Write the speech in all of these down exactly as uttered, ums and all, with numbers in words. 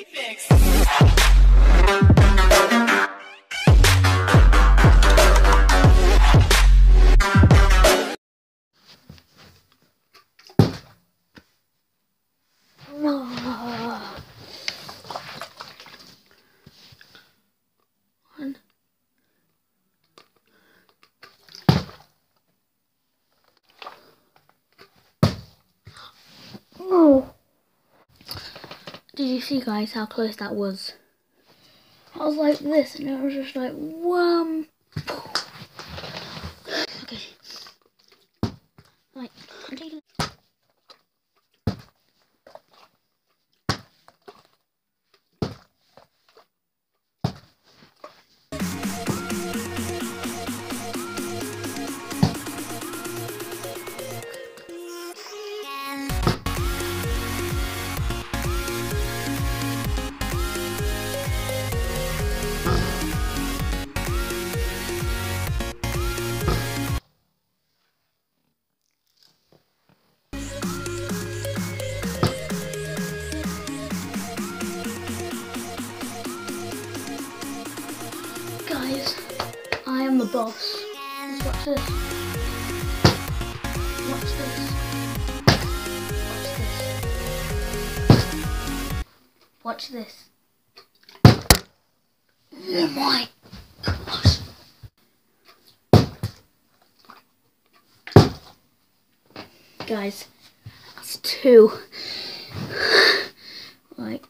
One. Oh. Did you see, guys, how close that was? I was like this and it was just like wham. Okay. Right, I'm taking it. Guys, I am the boss. Let's watch this. Watch this. Watch this. Watch this. Oh my gosh. Guys, that's two. Like.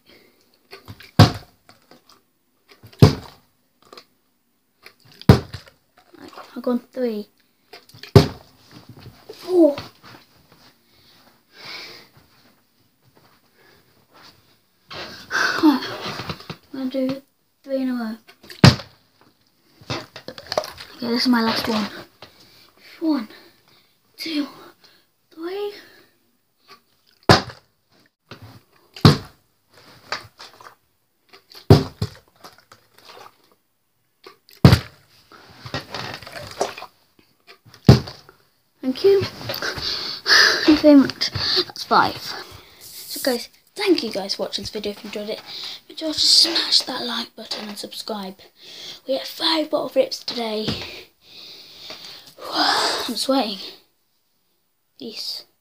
I've gone three, four. I'm gonna do three in a row. Okay, this is my last one. One, two, three. Thank you. Thank you very much. That's five. So guys, thank you guys for watching this video. If you enjoyed it, make sure to smash that like button and subscribe. We had five bottle rips today. I'm sweating. Peace.